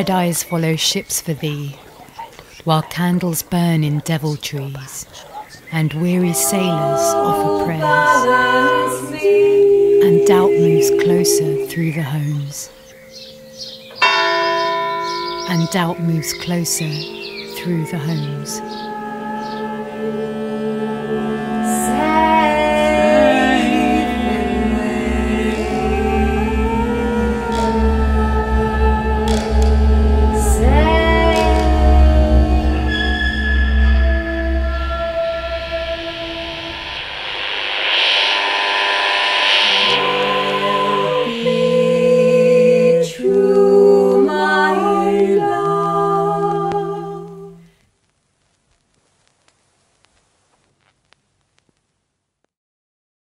red eyes follow ships for thee, while candles burn in deviltries, and weary sailors offer prayers, and doubt moves closer through the homes. And doubt moves closer through the homes.